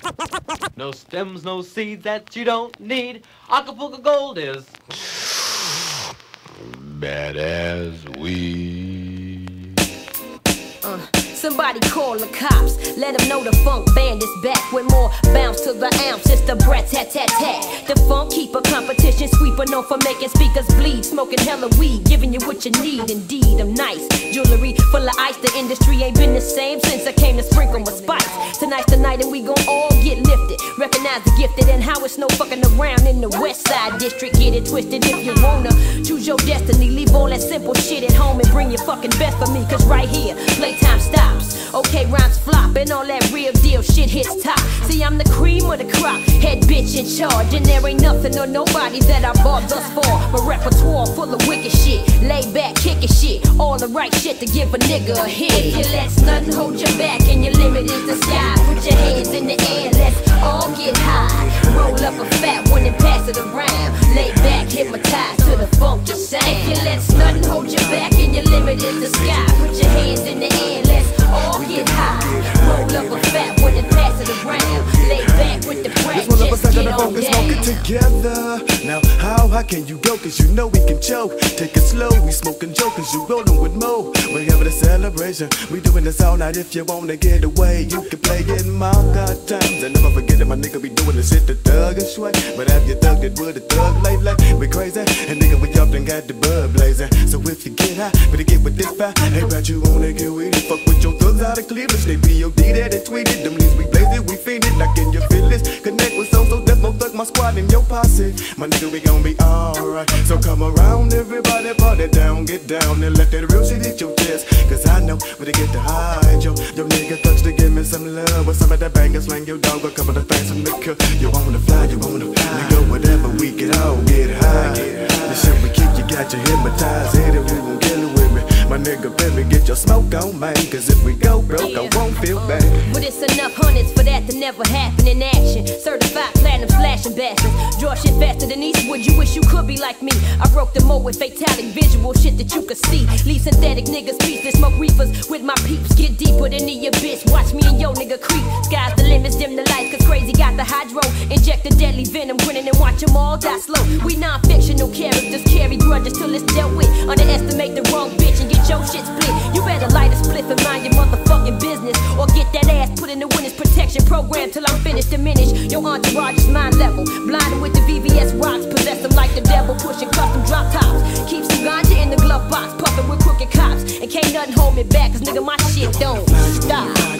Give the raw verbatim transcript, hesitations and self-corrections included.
No stems, no seeds that you don't need. Acapulco Gold is bad as weed. Uh. Somebody call the cops, let them know the funk band is back with more bounce to the ounce. It's the brat tat tat tat. The funk keeper, competition sweeper, known for making speakers bleed, smoking hella weed, giving you what you need. Indeed, I'm nice. Jewelry full of ice. The industry ain't been the same since I came to sprinkle my spice. Tonight's the night and we gon' all get lifted. Recognize the gifted and how it's no fucking around in the West Side District. Get it twisted if you wanna choose your destiny. Leave all that simple shit at home and bring your fucking best for me. Cause right here, playtime stops. Okay, rhymes flop and all that real deal shit hits top. See, I'm the cream of the crop, head bitch in charge, and there ain't nothing or nobody that I bought thus far. My repertoire full of wicked shit, lay back, kicking shit, all the right shit to give a nigga a hit. If you let nothing hold you back and your limit is the sky, put your hands in the air, let's all get high. Roll up a fat one and pass it around. Lay back, hypnotized to the funky sound. If you let nothing hold you back and your limit is the sky, put your hands in the air, let's all get high. Roll up a fat one and pass it around. Lay back with the brand, just get on down. Smoke it together. Now how high can you go? Cause you know we can choke. Take it slow, we smoking jokers, you rollin' with Mo. We're having a celebration, we doing this all night. If you wanna get away, you can play in my god times. And never forget it, my nigga, we doing this shit the thug and sway. But have you thugged it with a thug lately? We crazy, and nigga, we up and got the bud blazing. So if you get high, better get with this fire. Hey, bet you wanna get with it. Fuck with your thugs out of Cleveland, they P O D that and tweeted. Them leaves we blazed, we fiended, like in your feelings. Connect with so so demo thug, my squad and your posse. My nigga, we gon' be alright. So come around, everybody, party down, get down and let that real shit hit your chest. Cause I know where to get the high, yo. Yo nigga thugs to give me some love. With some of that bangers, slang your dog, a couple of things from the cook. You wanna fly, you wanna fly. Nigga, whatever, we can all get high. The shit we keep, you got you hypnotized. Hit it, we gon' kill it with me. My nigga, baby, get your smoke on, man. Cause if we go broke, I won't feel bad. But it's enough hundreds for that to never happen in action. Certified platinum slashing bastards. Draw shit faster than Eastwood, you wish you could be like me. I broke the mold with fatalic visual shit that you could see. Leave synthetic niggas speechless, smoke reefers with my peeps. Get deeper than the abyss, watch me and yo nigga creep. Sky's the limits, dim the lights, cause crazy got the hydro. Inject the deadly venom, grinning and watch them all die slow. We non-fictional characters, carry grudges till it's dealt with. Underestimate the wrong bitch and get your shit split. You better light a spliff and mind your motherfucking business, or get that ass put in the witness protection program till I'm finished. Diminish your entourage is mind level. Blinded with the V V S rocks, possess them like the devil, pushing custom drop tops. Keep some ganja in the glove box, puffing with crooked cops, and can't nothing hold me back, cause nigga my shit don't stop.